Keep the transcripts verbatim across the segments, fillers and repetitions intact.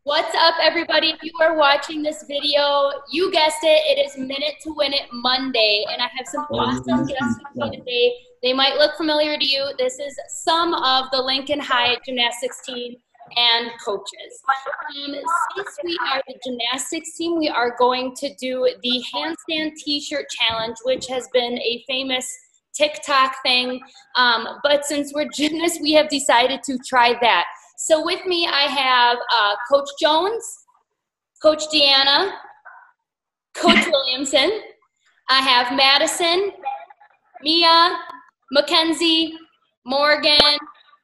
What's up, everybody? If you are watching this video, you guessed it, it is Minute to Win It Monday, and I have some awesome guests with me today. They might look familiar to you. This is some of the Lincoln High gymnastics team and coaches. Um, since we are the gymnastics team, we are going to do the Handstand T-shirt challenge, which has been a famous TikTok thing, um, but since we're gymnasts, we have decided to try that. So with me, I have uh, Coach Jones, Coach Deanna, Coach Williamson. I have Madison, Mia, Mackenzie, Morgan,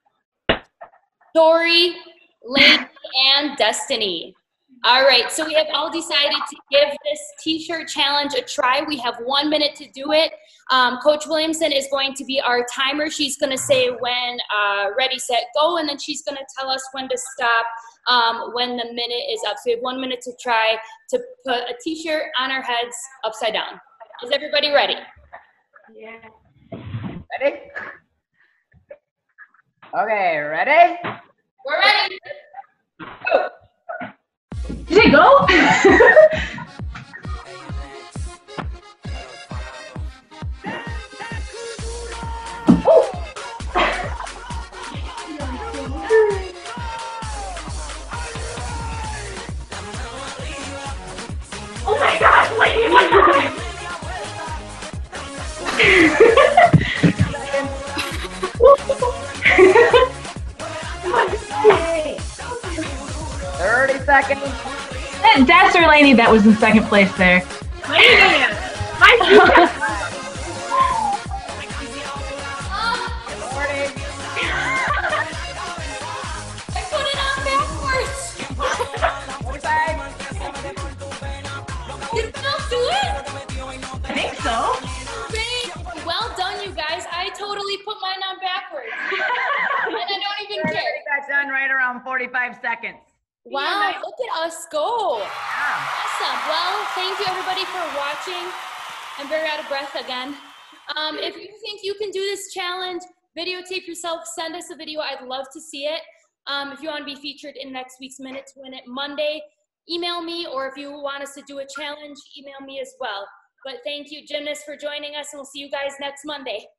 Tori, Lane, and Destiny. All right, so we have all decided to give this T-shirt challenge a try. We have one minute to do it. Um, Coach Williamson is going to be our timer. She's going to say when uh, ready, set, go, and then she's going to tell us when to stop um, when the minute is up. So we have one minute to try to put a T-shirt on our heads upside down. Is everybody ready? Yeah. Ready? Okay, ready? We're ready. Go. Did it go? Oh my gosh, lady! thirty seconds. That's our lady that was in second place there. Lady! My I put it on backwards. Did we not do it? I think so. Great. Well done, you guys. I totally put mine on backwards. And I don't even care. Got done right around forty-five seconds. Wow, look at us go. Yeah. Awesome. Well, thank you everybody for watching. I'm very out of breath again. Um, if you think you can do this challenge, videotape yourself, send us a video. I'd love to see it. Um, if you want to be featured in next week's Minute to Win It Monday, email me, or if you want us to do a challenge, email me as well. But thank you, gymnasts, for joining us, and we'll see you guys next Monday.